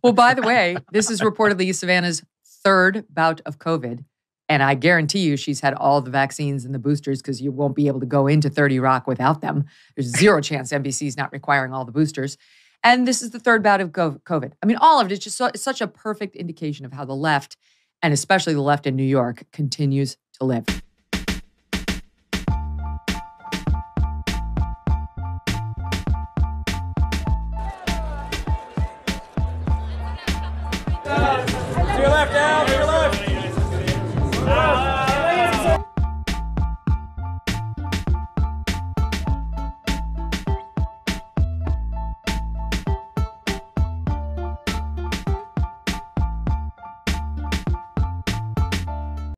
Well, by the way, this is reportedly Savannah's third bout of COVID. And I guarantee you she's had all the vaccines and the boosters because you won't be able to go into 30 Rock without them. There's zero chance NBC's not requiring all the boosters. And this is the third bout of COVID. I mean, all of it is just it's such a perfect indication of how the left, and especially the left in New York, continues to live.